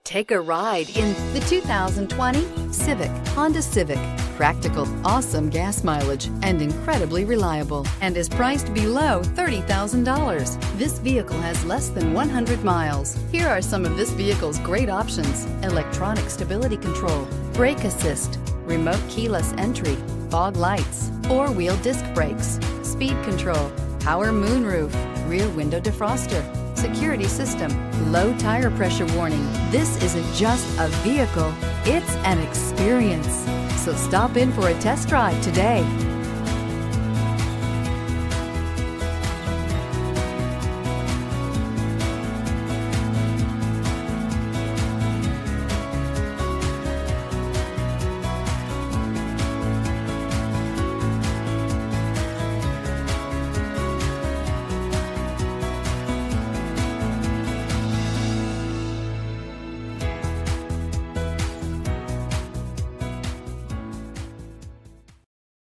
Take a ride in the 2020 Civic, Honda Civic. Practical, awesome gas mileage, and incredibly reliable, and is priced below $30,000. This vehicle has less than 100 miles. Here are some of this vehicle's great options: electronic stability control, brake assist, remote keyless entry, fog lights, four-wheel disc brakes, speed control, power moonroof, rear window defroster, security system, low tire pressure warning. This isn't just a vehicle, it's an experience. So stop in for a test drive today.